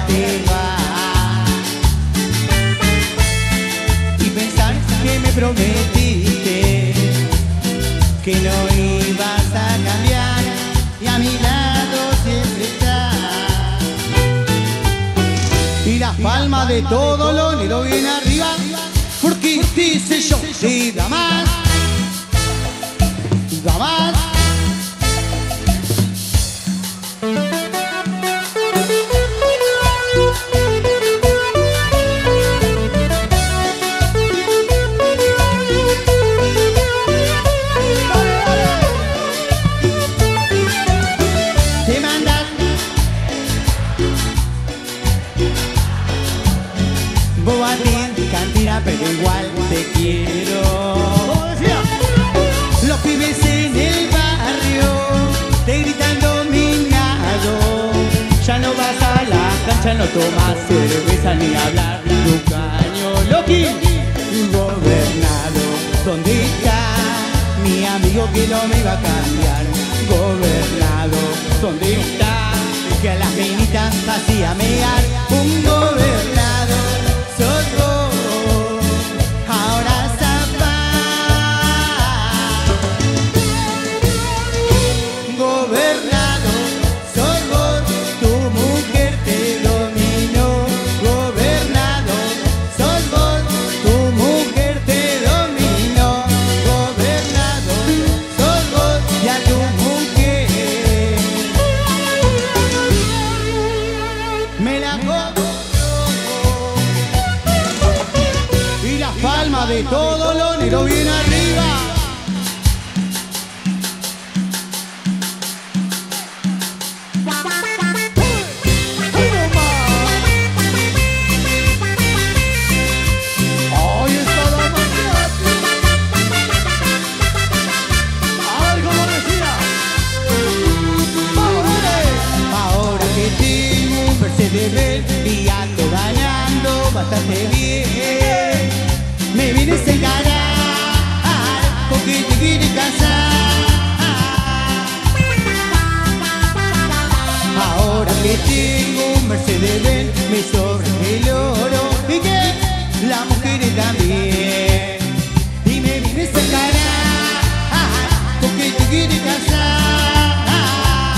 te vas. Y pensar que me prometiste que no ibas a cambiar y a mi lado siempre estás. Y las palmas de todo lo negro bien arriba, porque dice yo, sí, da más, da más. Pero igual te quiero. Los pibes en el barrio te gritan dominado. Ya no vas a la cancha, no tomas cerveza ni hablar. Tu caño Loki gobernado. ¿Dónde está mi amigo que no me va a cambiar? Gobernado, ¿dónde está? Que a las menitas hacía mear. Un gobernado, sos vos. De todo lo negro bien arriba. Hoy está la mañana. A ver cómo decía. Vamos, dale. Ahora que tengo un Mercedes y ando ganando bastante bien, me vienes a engañar porque te quieres casar. Ahora que tengo un Mercedes-Benz me sobra el oro y que las mujeres también. Y me vienes a engañar porque te quieres casar.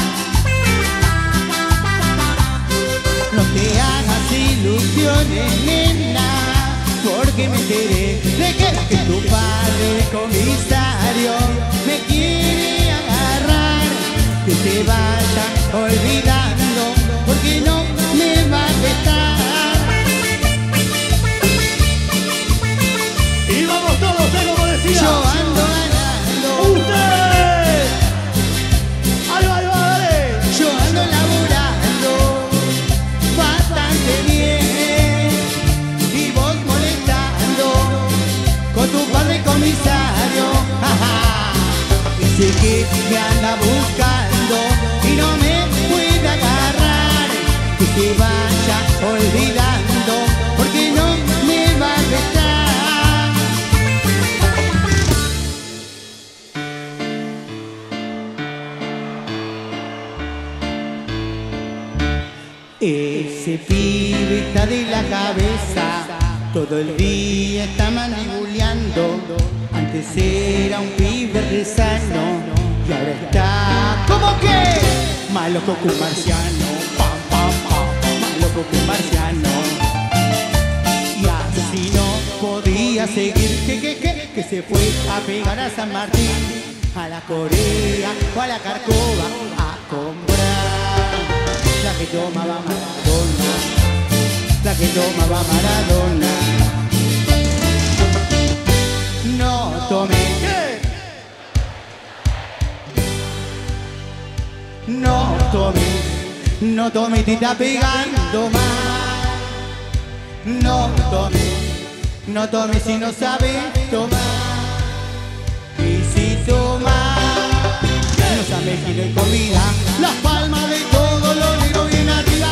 No te hagas ilusiones, nena, porque me enteré de que tu padre comisario me quiere agarrar. Que te vaya olvidando porque no me va a restar. Y vamos todos, como decía. Yo ando ganando. ¡Usted! ¡Ahí va, dale! Yo ando laburando bastante bien. Con tu padre comisario, jaja. Dice que me anda buscando y no me puede agarrar. Que se vaya olvidando porque no me va a restar. Ese pibe está de la cabeza, todo el día está manipuleando. Antes era un pibe rezano y ahora está ¿cómo que? Más loco que un marciano, pam, pam, pam, más loco que un marciano. Y así no podía seguir, que se fue a pegar a San Martín, a la Corea o a la Carcova a comprar la que tomaba Maradona, la que tomaba Maradona. No tome, no tome, no tome, te está pegando más. No tome, no tome si no sabe tomar. Y si toma, no sabe que no hay comida. Las palmas de todo lo negro bien arriba.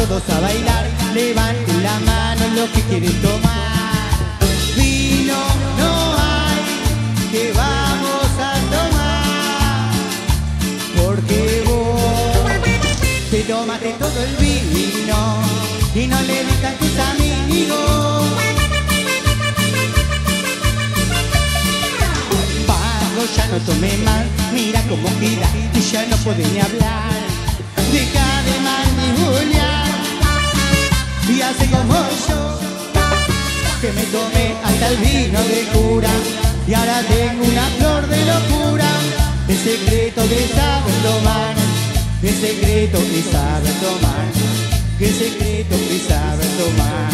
todos a bailar, levanten la mano los que quieren tomar. Vino no hay, que vamos a tomar, porque vos te tomaste todo el vino y no le diste a tus amigos. Pago, ya no tomé más, mira cómo gira y ya no puede ni hablar. Deja de manipular y hace como yo, que me tomé hasta el vino de cura y ahora tengo una flor de locura. El secreto de saber tomar, el secreto de saber tomar, el secreto de saber tomar.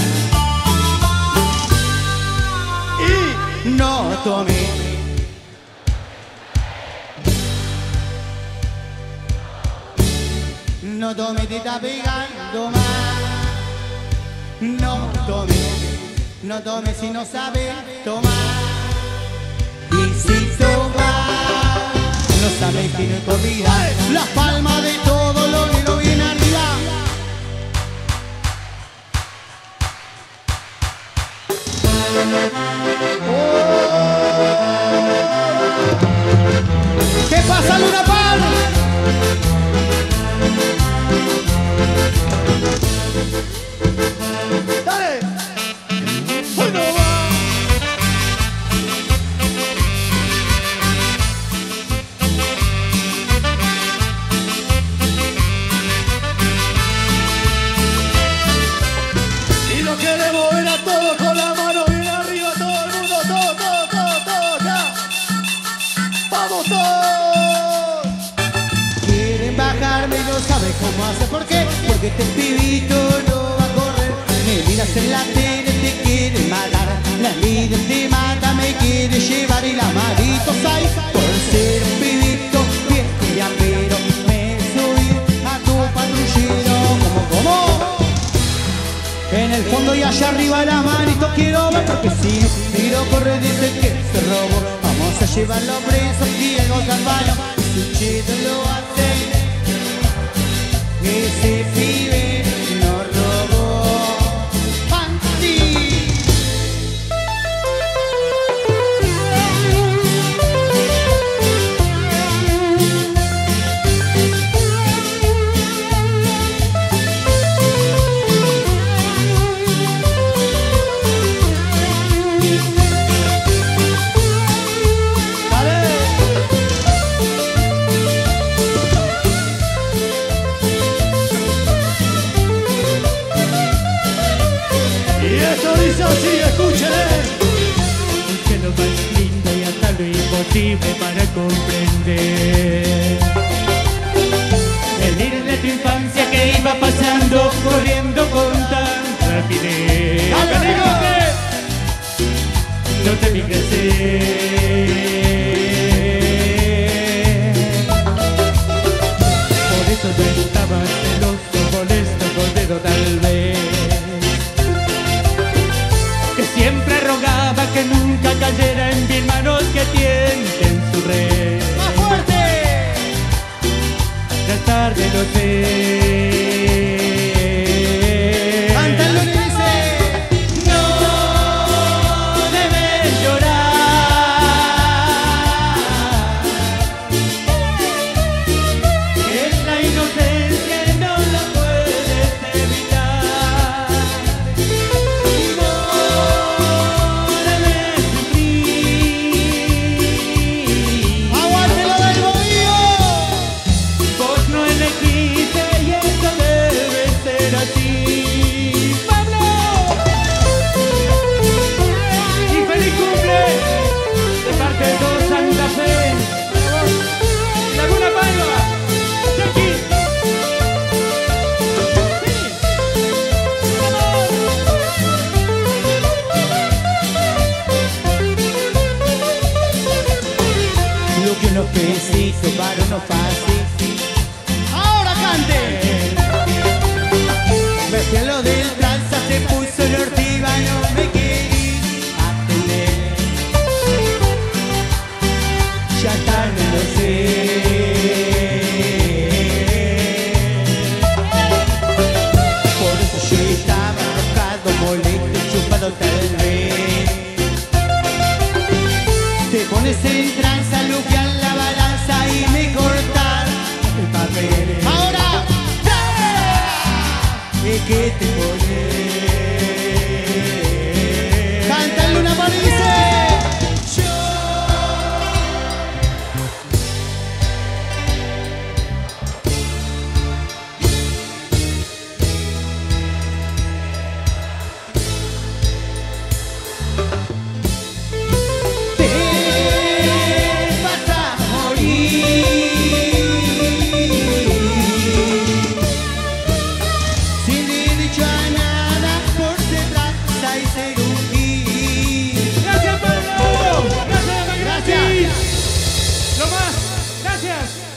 Y no tomé. No tome, te está pegando más. No tome, no tome si no sabe tomar. Y si toma, no sabe que no te olvida. Las palmas de todo lo que lo viene arriba. ¿Qué pasa, Luna Par? ¡Dale! ¡Bueno, va! Y lo queremos ver a todos con la mano bien arriba, todo el mundo, todo, ya. ¡Vamos todos! Quieren bajarme y no saben cómo hacer. ¿Por qué? Porque este pibito no va a correr. Me miras en la tele, te quiere matar. La envidia te mata, me quiere llevar y las manitos hay. Por ser un pibito bien curiambero, me subí a tu patrullero. ¿Cómo? En el fondo y allá arriba las manitos quiero ver, porque si no tiro corre dice que se robó. Vamos a llevarlo preso y el Galvano y su chito lo hace. Ese pibe nos robó. ¡Panty! Sí, escúchale. Busqué lo más lindo y hasta lo imposible para comprender el ir de tu infancia que iba pasando, corriendo con tanta rapidez. No te vi crecer, por eso yo estaba celoso, molesto, cordero tal vez. Siempre rogaba que nunca cayera en mis manos que tienten su red. ¡Más fuerte! Ya tarde lo sé. Cántalo y dice: no debes llorar. Es la inocencia y no la puedes evitar. ¡Aguántelo del bohío! Vos no elegiste y eso debe ser así. ¡Pablo! Y feliz cumple de parte de todo Santa Fe. Laguna Paiva, Jackie. Lo que unos pesitos para unos fácil. ¡Ahora cante! Me fui a lo del tranza, se puso el ortiva, no me querís atender. Ya tarde lo sé. amenaza luquear la balanza y me cortar el papel. Ahora, ¿y qué te pones? Canta Luna Par dice. Lo más, gracias.